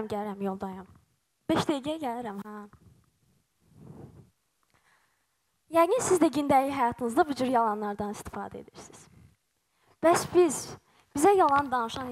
gəlirəm, yoldayam. 5 dəqiqəyə gəlirəm, ha. Yəqin siz də gündəlik həyatınızda bu cür yalanlardan istifadə edirsiniz. Bəs bizə yalan danışan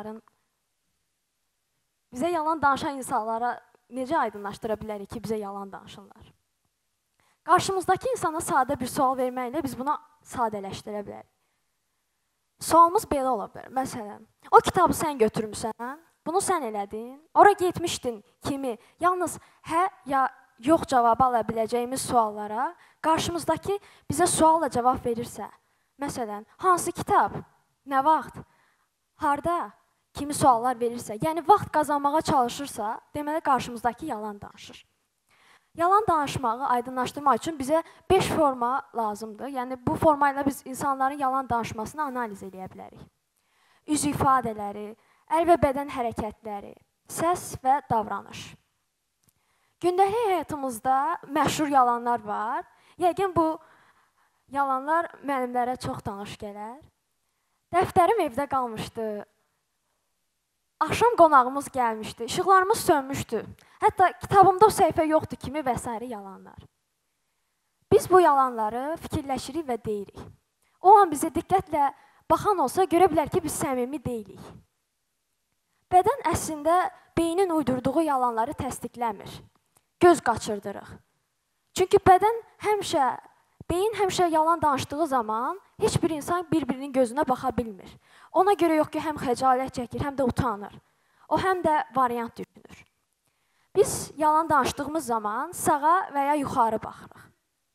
insanlara necə aydınlaşdıra bilərik ki, bizə yalan danışırlar? Qarşımızdakı insana sadə bir sual verməklə biz buna sadələşdirə bilərik. Sualımız belə ola bilər. Məsələn, o kitabı sən götürmüsən, bunu sən elədin, ora getmişdin kimi, yalnız hə ya yox cavabı ala biləcəyimiz suallara qarşımızdakı bizə sualla cavab verirsə, məsələn, hansı kitab, nə vaxt, harda, kimi suallar verirsə, yəni vaxt qazanmağa çalışırsa, deməli qarşımızdakı yalan danışır. Yalan danışmağı aydınlaşdırmaq üçün bizə 5 forma lazımdır. Yəni bu formayla biz insanların yalan danışmasını analiz edə bilərik. Üz ifadələri, əl və bədən hərəkətləri, səs və davranış. Gündəlik həyatımızda məşhur yalanlar var. Yəqin bu yalanlar müəllimlərə çox tanış gələr. Dəftərim evdə qalmışdı. Axşam qonağımız gəlmişdi. İşıqlarımız sönmüşdü. Hətta kitabımda o səhifə yoxdur kimi və s. yalanlar. Biz bu yalanları fikirləşirik və deyirik. O an bizə diqqətlə baxan olsa görə bilər ki, biz səmimi deyilik. Bədən əslində beynin uydurduğu yalanları təsdiqləmir. Göz qaçırdırıq. Çünki beyin həmişə yalan danışdığı zaman heç bir insan bir-birinin gözünə baxa bilmir. Ona görə yox ki, həm xəcalət çəkir, həm də utanır. O həm də variant düşünür. Biz yalan danışdığımız zaman sağa və ya yuxarı baxırıq.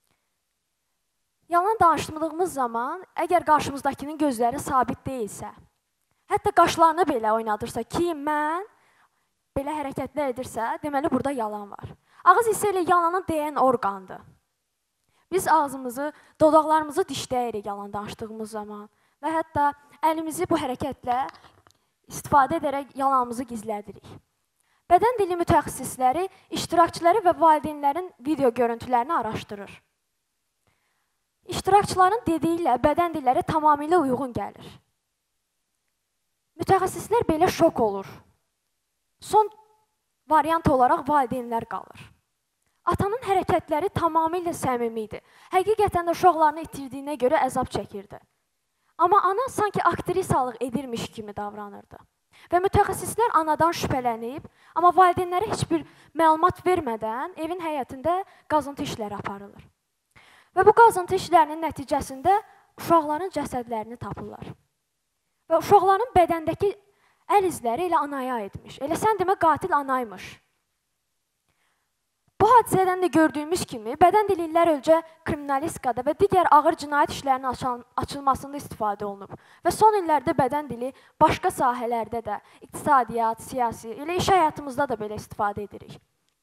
Yalan danışdığımız zaman, əgər qarşımızdakının gözləri sabit deyilsə, hətta qaşlarını belə oynadırsa ki, mən belə hərəkətlər edirsə, deməli burada yalan var. Ağız hissə ilə yalanı deyən orqandır. Biz ağzımızı, dodaqlarımızı dişləyirik yalan danışdığımız zaman və hətta əlimizi bu hərəkətlə istifadə edərək yalanımızı gizlədirik. Bədən dili mütəxəssisləri iştirakçıları və valideynlərin video görüntülərini araşdırır. İştirakçıların dediyi ilə bədən dilləri tamamilə uyğun gəlir. Mütəxəssislər belə şok olur. Son variant olaraq valideynlər qalır. Atanın hərəkətləri tamamilə səmimi idi. Həqiqətən də uşaqlarını itirdiyinə görə əzab çəkirdi. Amma ana sanki aktrisalıq edirmiş kimi davranırdı. Və mütəxəssislər anadan şübhələnib, amma valideynlərə heç bir məlumat vermədən evin həyətində qazıntı işləri aparılır. Və bu qazıntı işlərinin nəticəsində uşaqların cəsədlərini tapırlar. Və uşaqların bədəndəki əl izləri elə anaya aidmiş. Elə sən demə qatil anaymış. Bu hadisədən də gördüyümüz kimi, bədən dili illər öncə kriminalistikada və digər ağır cinayət işlərinin açılmasında istifadə olunub. Və son illərdə bədən dili başqa sahələrdə də, iqtisadiyyat, siyasi, elə iş həyatımızda da belə istifadə edirik.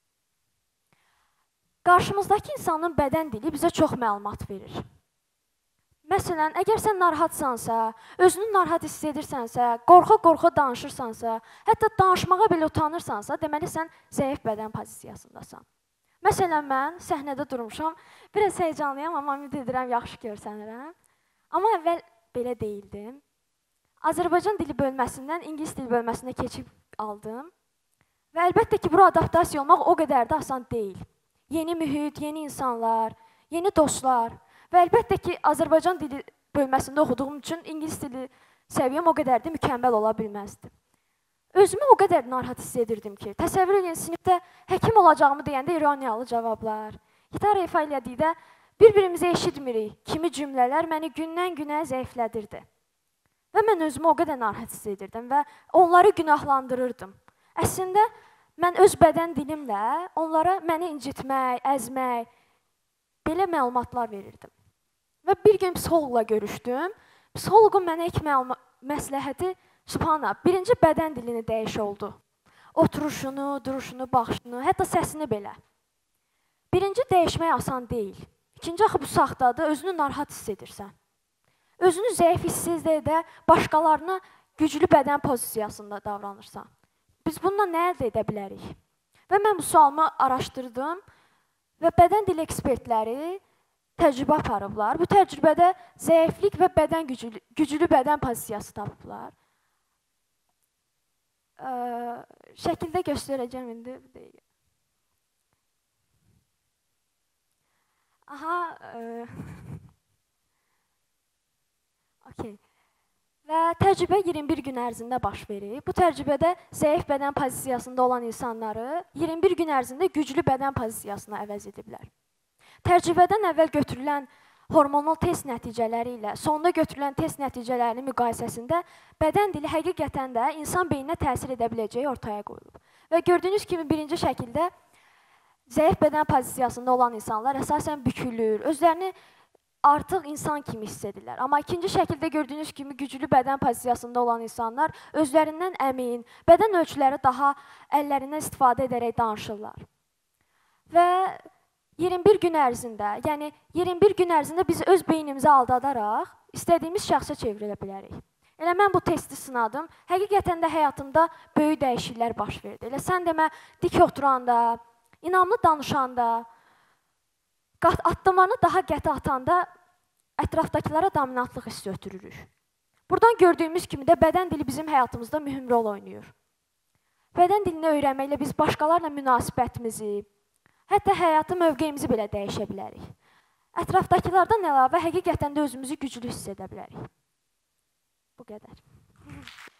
Qarşımızdakı insanın bədən dili bizə çox məlumat verir. Məsələn, əgər sən narahatsansa, özünü narahat hiss edirsənsə, qorxa-qorxa danışırsansa, hətta danışmağa belə utanırsansa, deməli sən zəif bədən pozisiyasındasan. Məsələn, mən səhnədə durmuşam, biraz heyecanlıyam, amma ümid edirəm, yaxşı görsənirəm. Amma əvvəl belə deyildim. Azərbaycan dili bölməsindən İngilis dili bölməsinə keçib aldım. Və əlbəttə ki, bura adaptasiya olmaq o qədər də asan deyil. Yeni mühit, yeni insanlar, yeni dostlar. Və əlbəttə ki, Azərbaycan dili bölməsində oxuduğum üçün İngilis dili səviyyəm o qədər də mükəmməl ola bilməzdi. Özümü o qədər narahat hiss edirdim ki, təsəvvür edin, sinifdə həkim olacağımı deyəndə ironiyalı cavablar. Gitara ifa elədikdə bir-birimizi eşitmirik kimi cümlələr məni gündən-günə zəiflədirdi. Və mən özümü o qədər narahat hiss edirdim və onları günahlandırırdım. Əslində, mən öz bədən dilimlə onlara məni incitmək, əzmək, belə məlumatlar verirdim. Və bir gün psixoloqla görüşdüm. Psixoloqun mənə ilk məsləhəti, Subhanallah, birinci bədən dilini dəyiş oldu. Oturuşunu, duruşunu, baxışını, hətta səsini belə. Birinci dəyişmək asan deyil. İkinci axı bu saxtadır, özünü narahat hiss edirsən. Özünü zəif hiss edə başqalarına güclü bədən pozisiyasında davranırsan. Biz bununla nə əldə edə bilərik? Və mən bu sualımı araşdırdım və bədən dili ekspertləri təcrübə aparıblar. Bu təcrübədə zəiflik və güclü bədən pozisiyası tapıblar. şəkildə göstərəcəm indi. Bir dəqiqə. Aha, okey. Və təcrübə 21 gün ərzində baş verir. Bu təcrübədə zəif bədən pozisiyasında olan insanları 21 gün ərzində güclü bədən pozisiyasına əvəz ediblər. Təcrübədən əvvəl götürülən hormonal test nəticələri ilə sonda götürülən test nəticələrinin müqayisəsində bədən dili həqiqətən də insan beyninə təsir edə biləcəyi ortaya qoyulub. Və gördüyünüz kimi birinci şəkildə zəif bədən pozisiyasında olan insanlar əsasən bükülür, özlərini artıq insan kimi hiss edirlər. Amma ikinci şəkildə gördüyünüz kimi güclü bədən pozisiyasında olan insanlar özlərindən əmin, bədən ölçüləri daha əllərindən istifadə edərək danışırlar. Və 21 gün ərzində, yəni 21 gün ərzində biz öz beynimizi aldadaraq istədiyimiz şəxsə çevrilə bilərik. Elə mən bu testi sınadım. Həqiqətən də həyatımda böyük dəyişikliklər baş verdi. Elə sən demə, dik oturanda, inamlı danışanda, addımlarını daha qəti atanda ətrafdakılara dominantlıq hissi ötürürük. Buradan gördüyümüz kimi də bədən dili bizim həyatımızda mühüm rol oynayır. Bədən dilini öyrənməklə biz başqalarla münasibətimizi, hətta həyatı mövqeyimizi belə dəyişə bilərik. Ətrafdakılardan əlavə həqiqətən də özümüzü güclü hiss edə bilərik. Bu qədər.